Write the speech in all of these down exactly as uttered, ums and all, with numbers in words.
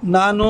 ನಾನು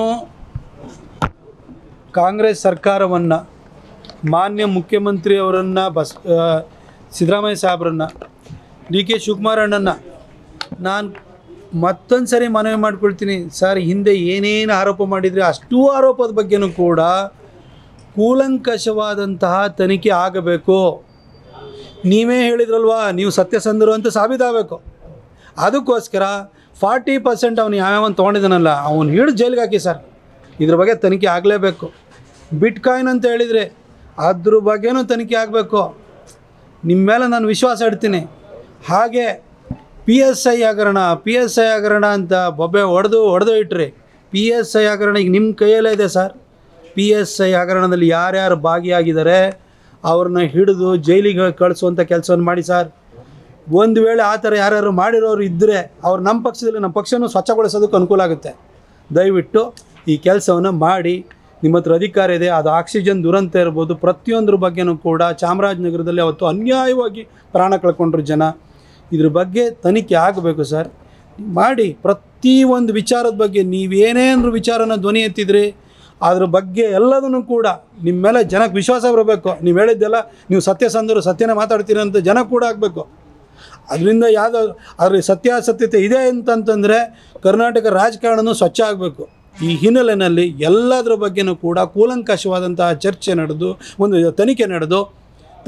ಕಾಂಗ್ರೆಸ್ ಸರ್ಕಾರವನ್ನು ಮಾನ್ಯ ಮುಖ್ಯಮಂತ್ರಿಯವರನ್ನು ಬಸ್ ಸಿದ್ದರಾಮಯ್ಯ ಸಾಹೇಬ್ರನ್ನು ಡಿ ಕೆ ಶಿವಕುಮಾರ್ ಅಣ್ಣನ್ನು ನಾನು ಮತ್ತೊಂದು ಸರಿ ಮನವಿ ಮಾಡ್ಕೊಳ್ತೀನಿ. ಸರ್, ಹಿಂದೆ ಏನೇನು ಆರೋಪ ಮಾಡಿದರೆ ಅಷ್ಟೂ ಆರೋಪದ ಬಗ್ಗೆನೂ ಕೂಡ ಕೂಲಂಕಷವಾದಂತಹ ತನಿಖೆ ಆಗಬೇಕು. ನೀವೇ ಹೇಳಿದ್ರಲ್ವಾ, ನೀವು ಸತ್ಯಸಂಧರು ಅಂತ ಸಾಬೀತಾಗಬೇಕು. ಅದಕ್ಕೋಸ್ಕರ ಫಾರ್ಟಿ ಪರ್ಸೆಂಟ್ ಅವನು ಯಾವ್ಯಾವನು ತೊಗೊಂಡಿದ್ದಾನಲ್ಲ ಅವನು ಹಿಡಿದು ಜೈಲಿಗೆ ಹಾಕಿ ಸರ್. ಇದ್ರ ಬಗ್ಗೆ ತನಿಖೆ ಆಗಲೇಬೇಕು. ಬಿಟ್ಕಾಯಿನ್ ಅಂತ ಹೇಳಿದರೆ ಅದ್ರ ಬಗ್ಗೆನೂ ತನಿಖೆ ಆಗಬೇಕು. ನಿಮ್ಮ ಮೇಲೆ ನಾನು ವಿಶ್ವಾಸ ಇಡ್ತೀನಿ. ಹಾಗೆ ಪಿ ಎಸ್ ಐ ಹಗರಣ ಪಿ ಎಸ್ ಐ ಹಗರಣ ಅಂತ ಬೊಬ್ಬೆ ಹೊಡೆದು ಹೊಡೆದು ಇಟ್ರಿ. ಪಿ ಎಸ್ ಐ ಹಗರಣ ಈಗ ನಿಮ್ಮ ಕೈಯಲ್ಲೇ ಇದೆ ಸರ್. ಪಿ ಎಸ್ ಐ ಹಗರಣದಲ್ಲಿ ಯಾರ್ಯಾರು ಭಾಗಿಯಾಗಿದ್ದಾರೆ ಅವ್ರನ್ನ ಹಿಡಿದು ಜೈಲಿಗೆ ಕಳಿಸುವಂಥ ಕೆಲಸವನ್ನು ಮಾಡಿ ಸರ್. ಒಂದು ವೇಳೆ ಆ ಥರ ಯಾರ್ಯಾರು ಮಾಡಿರೋರು ಇದ್ದರೆ ಅವ್ರು ನಮ್ಮ ಪಕ್ಷದಲ್ಲಿ ನಮ್ಮ ಪಕ್ಷನೂ ಸ್ವಚ್ಛಗೊಳಿಸೋದಕ್ಕೆ ಅನುಕೂಲ ಆಗುತ್ತೆ. ದಯವಿಟ್ಟು ಈ ಕೆಲಸವನ್ನು ಮಾಡಿ. ನಿಮ್ಮ ಹತ್ರ ಅಧಿಕಾರ ಇದೆ. ಅದು ಆಕ್ಸಿಜನ್ ದುರಂತ ಇರ್ಬೋದು, ಪ್ರತಿಯೊಂದ್ರ ಬಗ್ಗೆನೂ ಕೂಡ ಚಾಮರಾಜನಗರದಲ್ಲಿ ಅವತ್ತು ಅನ್ಯಾಯವಾಗಿ ಪ್ರಾಣ ಕಳ್ಕೊಂಡ್ರು ಜನ. ಇದ್ರ ಬಗ್ಗೆ ತನಿಖೆ ಆಗಬೇಕು ಸರ್. ಮಾಡಿ. ಪ್ರತಿಯೊಂದು ವಿಚಾರದ ಬಗ್ಗೆ ನೀವೇನೇನಾದ್ರು ವಿಚಾರನ ಧ್ವನಿ ಎತ್ತಿದ್ರಿ ಅದ್ರ ಬಗ್ಗೆ ಎಲ್ಲದನ್ನು ಕೂಡ ನಿಮ್ಮ ಮೇಲೆ ಜನಕ್ಕೆ ವಿಶ್ವಾಸ ಬರಬೇಕು. ನೀವು ಹೇಳಿದ್ದೆಲ್ಲ ನೀವು ಸತ್ಯಸಂಧರು, ಸತ್ಯನೇ ಮಾತಾಡ್ತೀರಿ ಅಂತ ಜನ ಕೂಡ ಆಗಬೇಕು. ಅದರಿಂದ ಯಾವುದೋ ಅದ್ರ ಸತ್ಯಾಸತ್ಯತೆ ಇದೆ ಅಂತಂತಂದರೆ ಕರ್ನಾಟಕ ರಾಜಕಾರಣನೂ ಸ್ವಚ್ಛ ಆಗಬೇಕು. ಈ ಹಿನ್ನೆಲೆಯಲ್ಲಿ ಎಲ್ಲದರ ಬಗ್ಗೆನೂ ಕೂಡ ಕೂಲಂಕಷವಾದಂತಹ ಚರ್ಚೆ ನಡೆದು ಒಂದು ತನಿಖೆ ನಡೆದು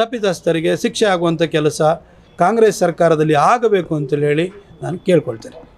ತಪ್ಪಿತಸ್ಥರಿಗೆ ಶಿಕ್ಷೆ ಆಗುವಂಥ ಕೆಲಸ ಕಾಂಗ್ರೆಸ್ ಸರ್ಕಾರದಲ್ಲಿ ಆಗಬೇಕು ಅಂತೇಳಿ ಹೇಳಿ ನಾನು ಕೇಳ್ಕೊಳ್ತೇನೆ.